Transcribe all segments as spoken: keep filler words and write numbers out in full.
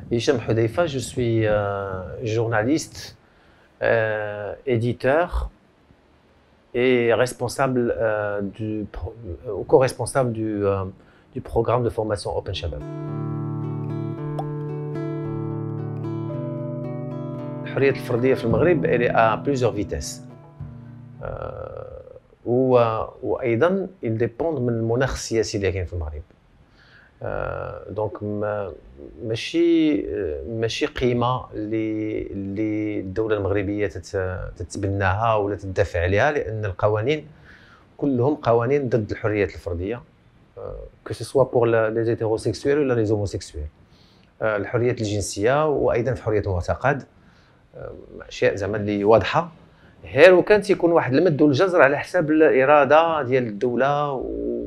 Hicham Hudhaifa, je suis euh, journaliste, euh, éditeur et responsable euh, du, euh, co-responsable du, euh, du programme de formation Open Shabab. الحرية الفردية في المغرب elle est à plusieurs vitesses. وأيضا il dépend من المناخ السياسي اللي كاين في المغرب. دونك ماشي ماشي قيمه اللي اللي الدوله المغربيه تتبناها ولا تدافع عليها، لان القوانين كلهم قوانين ضد الحريات الفرديه، كو سوا بور لي زيتيروسيكسويل ولا لي زوموسيكسويل. الحريات الجنسيه وايضا في حريه المعتقد اشياء زعما اللي واضحه، غير وكان تيكون واحد المد والجزر على حساب الاراده ديال الدوله و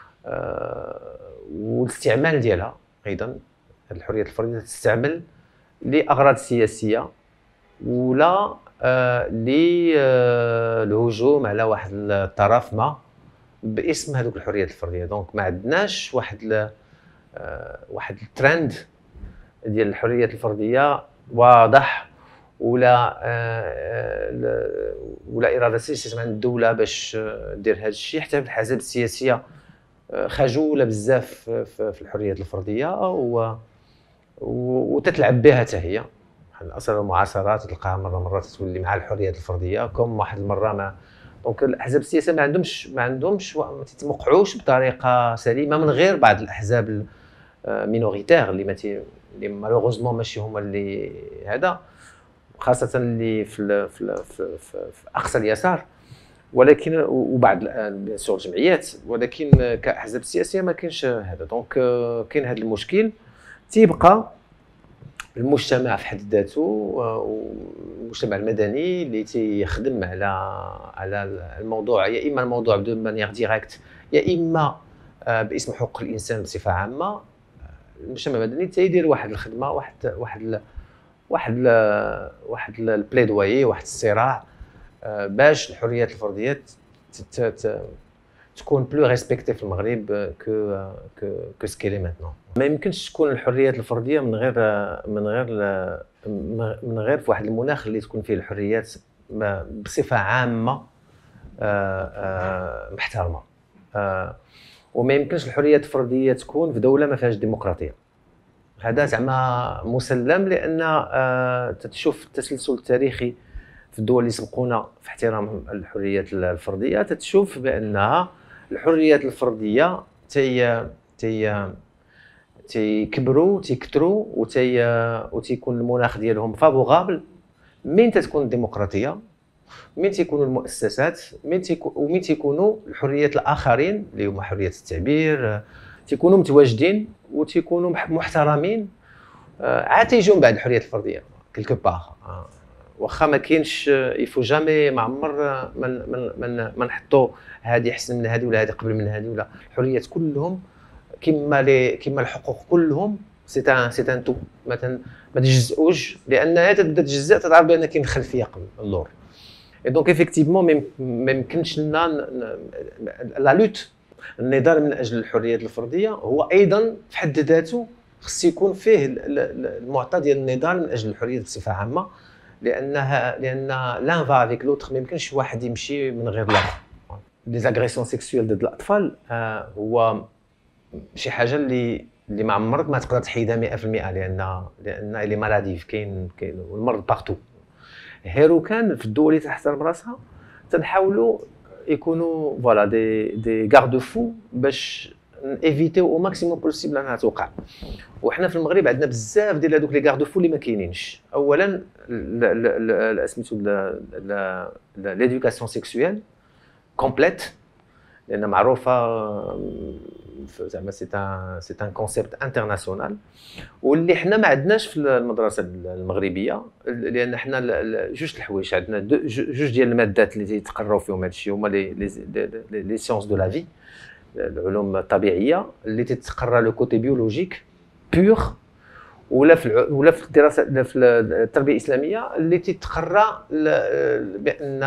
والاستعمال ديالها. ايضا الحريه الفرديه تستعمل لاغراض سياسيه ولا آه للهجوم على واحد الطرف ما باسم هذوك الحريات الفرديه. دونك ما عندناش واحد آه واحد الترند ديال الحريات الفرديه واضح، ولا آه ولا اراده سياسيه عند الدوله باش دير هذا الشيء. حتى الحزب السياسيه خجوله بزاف في الحريات الفرديه و وتتلعب بها حتى هي. بحال اصلا المعاصرات تلقاها مره مره تتولي مع الحريات الفرديه كوم واحد المره ما. دونك الاحزاب السياسيه ما عندهمش ما عندهمش ما تتموقعوش بطريقه سليمه من غير بعض الاحزاب المينوريتير اللي ماتي اللي مالوغوزمون ماشي هما اللي هذا، خاصه اللي في في في, في, في اقصى اليسار، ولكن وبعض بيان سور الجمعيات، ولكن كاحزاب سياسيه ما كاينش هذا. دونك كاين هذا المشكل. تيبقى المجتمع في حد ذاته والمجتمع المدني اللي تيخدم على على الموضوع، يا اما الموضوع دو مانيير ديريكت يا اما باسم حقوق الانسان بصفه عامه. المجتمع المدني تيدير واحد الخدمه، واحد واحد واحد واحد البليدوي، واحد الصراع باش الحريات الفرديه تكون بلو ريسبكتي في المغرب كو كو كو سكيلي ماتنون. ما يمكنش تكون الحريات الفرديه من غير من غير من غير في واحد المناخ اللي تكون فيه الحريات بصفه عامه محترمه. وما يمكنش الحريات الفرديه تكون في دوله ما فيهاش ديمقراطيه. هذا زعما مسلم، لان تتشوف التسلسل التاريخي في الدول اللي سبقونا في احترام الحريات الفرديه، تتشوف بانها الحريات الفرديه تي تي تيكبروا تيكثروا وتي وتيكون المناخ ديالهم فافوغابل من تتكون الديمقراطيه، من تيكونوا المؤسسات، من تيكون ومن تيكونوا الحريات الاخرين اللي هما حريه التعبير تيكونوا متواجدين وتيكونوا محترمين. عاد تيجيو من بعد الحريات الفرديه كيلكو باغ. واخا ما كاينش يفو جامي ما عمر من من من ما نحطوا هذه احسن من هذه ولا هذه قبل من هذه، ولا الحريات كلهم كما لي كما الحقوق كلهم سي ان سي ان تو مثلا ما تجزئوش، لان تبدا تجزء تتعرف بان كاين خلفيه قبل اللور. اي دونك ايفيكتيفمون ما يمكنش لنا لا لوت النضال من اجل الحريات الفرديه هو ايضا في حد ذاته خص يكون فيه المعطى ديال النضال من اجل الحريات بصفه عامه، لانها لان لان فا افيك لوتر. ما يمكنش واحد يمشي من غير الاخر. لي زاغريسيون سيكسويل ضد الاطفال آه هو شي حاجه اللي اللي ما عمرك ما تقدر تحيدها مئة في المئة، لان لان لي مالاديف كاين كاين والمرض بارتو. هيرو كان في الدول اللي تحترم راسها تنحاولوا يكونوا فوالا دي دي غارد فو باش ايفيتيو او ماكسيموم بوسيبل انها توقع. وحنا في المغرب عندنا بزاف ديال هذوك لي غارد فو اللي ما كاينينش. اولا سميتو ليدوكاسيون سيكسويل كومبليت، لان معروفه زعما سي ان سي ان كونسيبت انترناسيونال واللي حنا ما عندناش في المدرسه المغربيه، لان حنا جوج الحوايج عندنا جوج ديال المادات اللي تيتقراو فيهم هذا الشيء هما لي لي سيونس دو لا في، العلوم الطبيعيه اللي تتقرا لو كوتي بيولوجيك بيور، ولا في ولا في الدراسه في التربيه الاسلاميه اللي تتقرا بان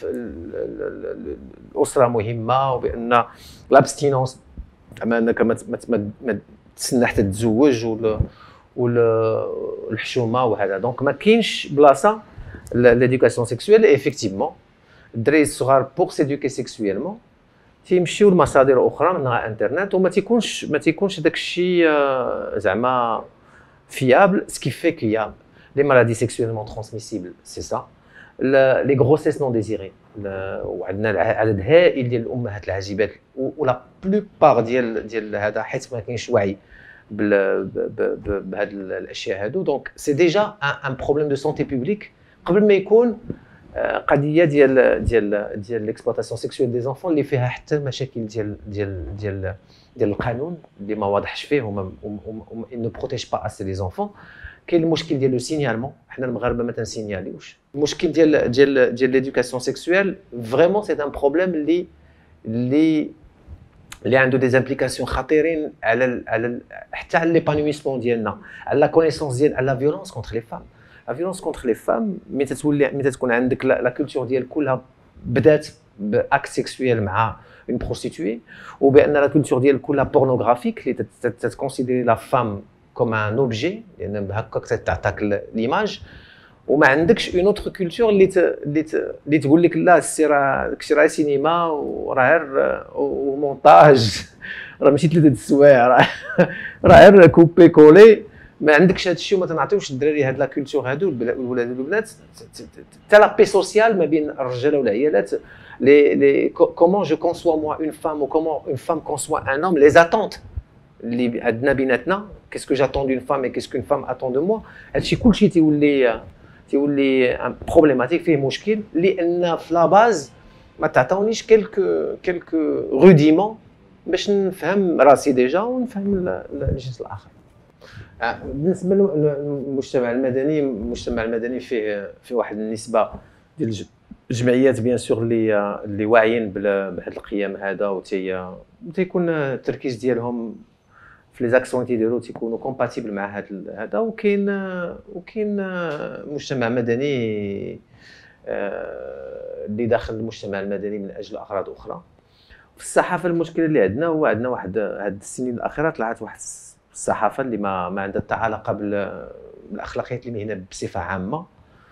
الاسره مهمه، وبان لابستينونس زعما انك ما تسنى حتى تتزوج والحشومه وهذا. دونك ما كاينش بلاصه ليدوكاسيون سيكسويل. ايفيكتيفمون الدراري الصغار بوغ سيدوكي سيكسويلمون تيمشيو لمصادر اخرى منها انترنت، وما تيكونش ما تيكونش داك الشيء زعما فيابل. سكي في كيا لي مالادي سيكسويلمون ترانسميسيبل سي سا، لي غروسيس نون ديزيري، وعندنا عدد هائل ديال الامهات العجيبات ولا بلوبار ديال ديال هذا، حيت ما كاينش وعي بهاد الاشياء هادو. دونك سي ديجا ان بروبليم دو سونتي بوبليك قبل ما يكون قضيه ديال ديال ديال ليكسبلوطاسيون سيكسويل دي زونفون اللي فيها حتى مشاكل ديال ديال ديال ديال القانون اللي ما واضحش فيه وما نو بروتيج با اسي لي زونفون. كاين المشكل ديال لو سينيالمون، حنا المغاربه ما تنسينياليوش. المشكل ديال ديال ديال ليدوكاسيون سيكسويل فريمون سي ان بروبليم اللي اللي اللي عنده دي زامبليكاسيون خطيرين على ال على ال حتى على ليبانويسمون ديالنا، على لا كونيسونس ديال على لا فيولونس كونتر لي فام. لا فيولونس كونتر لي فام ملي تتولي ملي تكون عندك لا كولتور ديال كلها بدات باكت سيكسويل مع اون بروستيتوي، وبان لا كولتور ديال كلها بورنوغرافيك اللي تتكونسيديري لا فام كوم ان اوبجي، لان هكاك تعطاك ليماج، وما عندكش اون اوتر كولتور اللي ت... اللي ت... اللي تقول لك لا السي راه داكشي راه سينما وراه غير ومونتاج، راه ماشي ثلاثه د السوايع، راه راه غير كوبي كولي. ما عندكش هذا الشيء وما تنعطيوش الدراري هاد لا كولتور هادو الولاد والبنات حتى لا بي سوسيال ما بين الرجاله والعيالات. لي لي كومون جو كونسوا موا اون فام و كومون اون فام كونسوا ان هوم، لي زاتونت اللي عندنا بيناتنا، كيسكو جاتون دون فام اي كيسكو اون فام اتون دو موا. هادشي كلشي تيولي تيولي بروبليماتيك، فيه مشكل، لان في لا باز ما تعطونيش كيلكو كيلكو روديمون باش نفهم راسي ديجا ونفهم الجنس الاخر. بالنسبه للمجتمع المدني، المجتمع المدني فيه فيه واحد النسبه ديال الجمعيات بيان سور اللي اللي واعيين بهذا القيم هذا، وتي تيكون التركيز ديالهم في لي زاكسيون تيديروا تيكونوا كومباتيبل مع هذا هذا. وكاين وكاين مجتمع مدني اللي داخل المجتمع المدني من اجل اغراض اخرى. في الصحافه المشكل اللي عندنا هو عندنا واحد هاد السنين الاخيره طلعت واحد الصحافه اللي ما ما عندها حتى علاقه بالاخلاقيات المهنه بصفه عامه.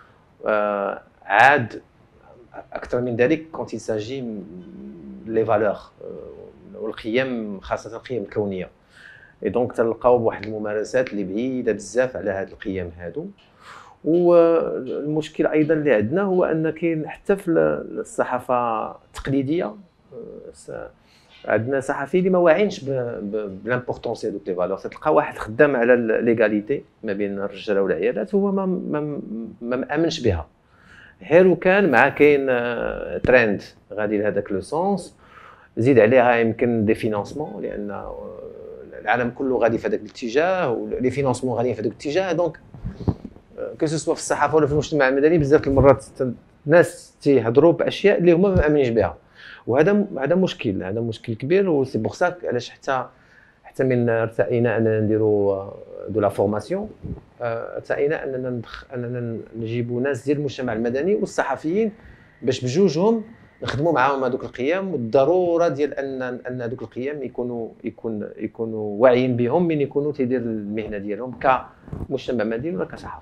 عاد اكثر من ذلك كونت يساجي لي فالور والقيم، خاصه القيم الكونيه. اي دونك تلقاو بواحد الممارسات اللي بعيده بزاف على هاد القيم هادو. والمشكل ايضا اللي عندنا هو ان كاين حتى في الصحافه التقليديه عندنا صحفيين اللي ما واعينش بلامبورطونس هذوك لي فالور. تلقى واحد خدام على ليغاليتي ما بين الرجاله والعيالات هو ما ما ما مامنش بها، غير كان مع كاين ترند غادي لهذاك لو سونس، زيد عليها يمكن دي فينانسمون لان العالم كله غادي في هذاك الاتجاه ولي فينانسمون غاديين في هذاك الاتجاه. دونك كو سوا في الصحافه ولا في المجتمع المدني بزاف المرات الناس تيهضروا باشياء اللي هما ما مامنينش بها، وهذا هذا مشكل، هذا مشكل كبير. و سي بوغ سا علاش حتى حتى من ارتئينا اننا نديروا دو لا فورماسيون، ارتئينا اننا ندخ... اننا نجيبوا ناس ديال المجتمع المدني والصحفيين باش بجوجهم نخدموا معاهم هذوك القيم، والضروره ديال ان ان هذوك القيم يكونوا يكون يكونوا واعيين بهم من يكونوا تيدير المهنه ديالهم كمجتمع مدني ولا كصحافه.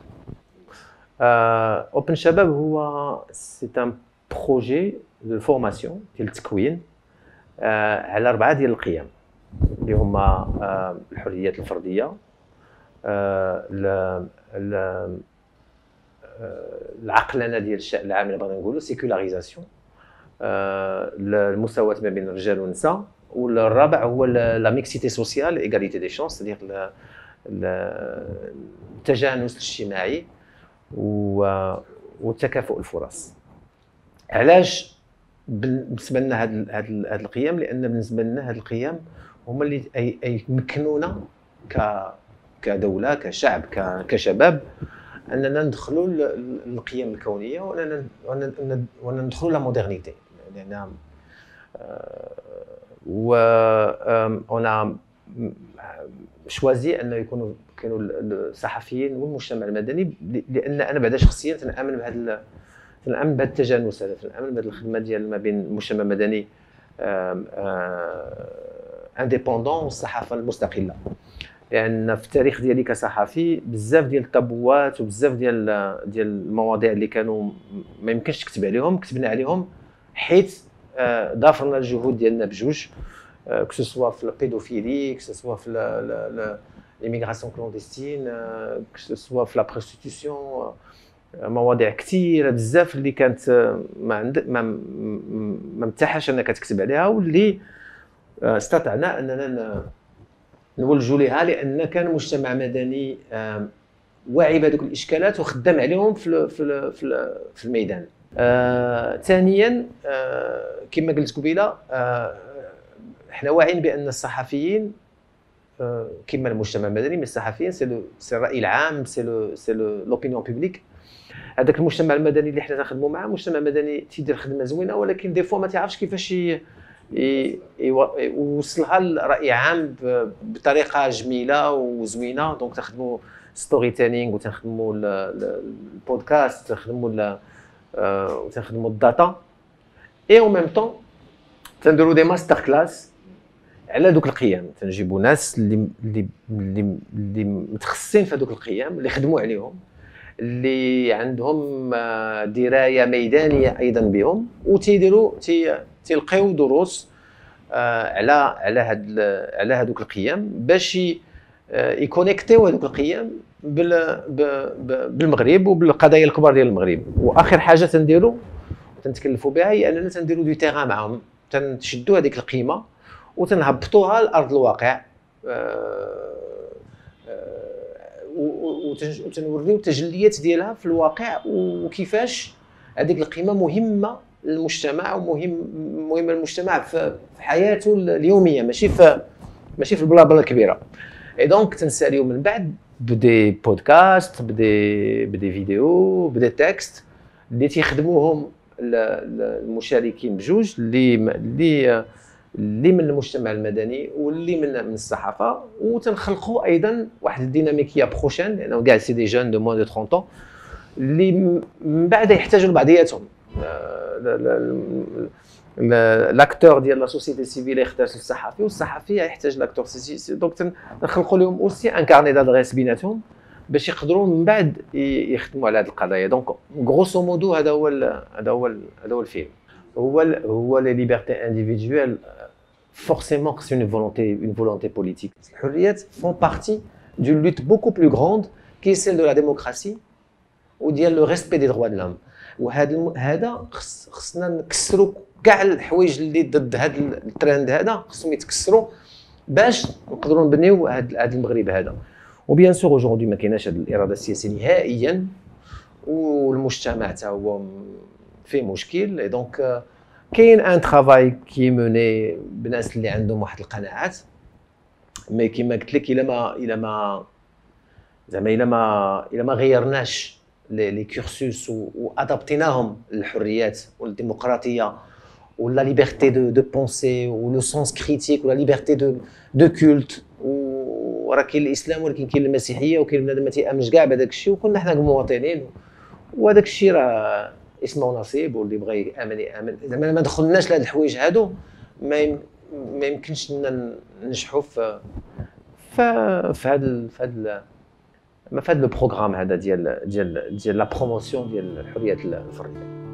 اوبن شباب هو سي ان بروجي دو فورماسيون ديال التكوين على اربعه ديال القيم اللي هما الحريات الفرديه، العقلنه ديال الشأن العام اللي بغينا نقولوا سيكولاريزاسيون، المساواه ما بين الرجال والنساء، والرابع هو لا ميكسيتي سوسيال ايغاليتي دي شانس، ديال التجانس الاجتماعي والتكافؤ الفرص. علاش بالنسبه لنا هاد هاد هاد القيم؟ لان بالنسبه لنا هاد القيم هما اللي يمكنونا ك كدوله كشعب كشباب اننا ندخلوا القيم الكونيه واننا واننا ندخلوا لا مودرنيتي. لان و انا شوازي انه يكونوا كانوا الصحفيين والمجتمع المدني، لان انا بعدا شخصيا تنامن بهذا تنامن بهذا التجانس هذا، تنامن بهذه الخدمه ديال ما بين المجتمع المدني انديبوندون والصحافه المستقله. لان في التاريخ ديالي كصحفي بزاف ديال الطابوات وبزاف ديال ديال المواضيع اللي كانوا ما يمكنش تكتب عليهم كتبنا عليهم، حيت ضافرنا الجهود ديالنا بجوج، que ce soit في البيدوفيلي، que ce soit في l'immigration clandestine، que ce soit في la prostitution، مواضيع كثيره بزاف اللي كانت ما عند ما ما متاحاش انك تكتب عليها، واللي استطعنا اننا نولجوا لها لان كان مجتمع مدني واعي بهذوك الاشكالات وخدام عليهم في في في الميدان. آه، ثانيا آه، كما قلت قبيله آه، احنا واعيين بان الصحفيين آه، كما المجتمع المدني، من الصحفيين سي لو سي الراي العام، سي لو سي لوبينيون بوبليك. هذاك المجتمع المدني اللي حنا تنخدموا معاه مجتمع مدني تيدير خدمه زوينه، ولكن دي فوا ما تعرفش كيفاش يوصلها لراي عام بطريقه جميله وزوينه. دونك تخدموا ستوري تيلينغ وتنخدموا البودكاست، تنخدموا وتنخدموا الداتا، اي او ميم طون تنديروا دي ماستر كلاس على دوك القيم. تنجيبوا ناس اللي اللي اللي متخصصين في هذوك القيم، اللي خدموا عليهم، اللي عندهم درايه ميدانيه ايضا بهم، وتيديروا تيلقيو دروس على على هاد على هذوك القيم باش يكونيكتيو هذوك القيم بالمغرب وبالقضايا الكبار ديال المغرب. واخر حاجه تنديروا تنتكلفوا بها هي اننا تنديروا دو تيغان معهم، تنشدوا هذيك القيمه وتنهبطوها لارض الواقع، وتنوريو التجليات ديالها في الواقع وكيفاش هذيك القيمه مهمه للمجتمع ومهم مهمه للمجتمع في حياته اليوميه، ماشي في ماشي في البلابله الكبيره. اي دونك تنساليو من بعد بدي بودكاست، بدي بدي فيديو، بدي تكست اللي تيخدموهم المشاركين بجوج، اللي اللي اللي من المجتمع المدني واللي من من الصحافه، وتنخلقوا ايضا واحد الديناميكيه بروشين، لانه كاع سي دي جون دو موان دو ثلاثين طون اللي من بعد يحتاجوا لبعضياتهم. لاكتور ديال لا سوسيتي سيفيل يحتاج للصحفي، والصحفي يحتاج لاكتور سي. دونك تنخلقوا لهم اوسي ان كارني دادريس بيناتهم باش يقدروا من بعد يخدموا على هذه القضايا. دونك غروسو مودو هذا هو هذا هو هذا هو الفيلم. هو هو لي ليبرتي انديفيدويل forcément que c'est une volonté une volonté politique. Les حريات font partie d'une lutte beaucoup plus grande qui est celle de la démocratie وديال le respect des droits de l'homme. وهذا هذا خصنا نكسروا كاع الحوايج اللي ضد هذا الترند، هذا خصهم يتكسروا باش نقدروا نبنيو هذا المغرب هذا. وبيان سور اوجوردي ما كايناش هذه الاراده السياسيه نهائيا، والمجتمع حتى هو فيه مشكل. اي دونك كاين ان ترافاي كي موني بناس اللي عندهم واحد القناعات، مي كيما قلت لك الا ما الا ما زعما الا ما الا ما غيرناش لي كورسوس وادابتيناهم للحريات والديمقراطيه ولا ليبرتي دو دو بونسي ولو سونس كريتيك ولا ليبرتي دو دو كولت، وراه كاين الاسلام ولكن كاين المسيحيه وكاين بنادم ما تيامنش كاع بهذاك الشيء، وكنا حنا كمواطنين، وهذاك الشيء راه اسمه نصيب، واللي بغى يامن يامن. زعما ما دخلناش لهاد الحوايج هادو ما ما يمكنش لنا ننجحوا في في هذا في هذا ما في هذا البروغرام هذا ديال ديال ديال لا بروموسيون ديال الحريات الفرديه.